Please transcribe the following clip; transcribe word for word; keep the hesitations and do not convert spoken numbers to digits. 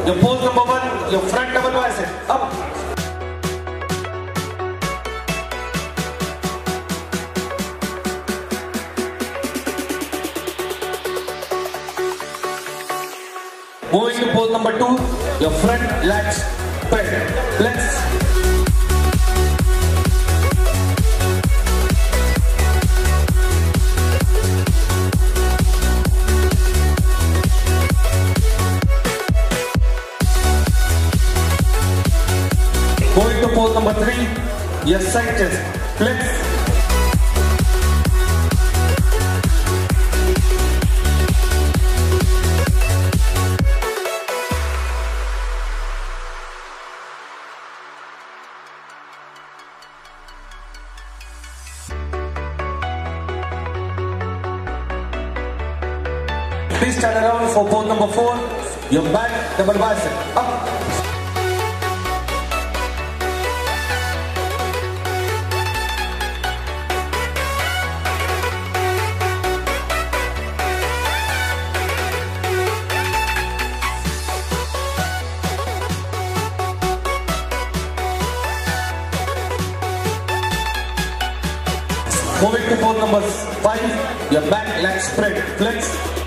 Your pose number one, your front double bicep. Up. Moving to pose number two, your front lat spread. Flex. Going to pose number three, your side chest. Flex. Please turn around for pose number four, your back double bicep. Up. Moving to pose number five, your back leg spread. Flex.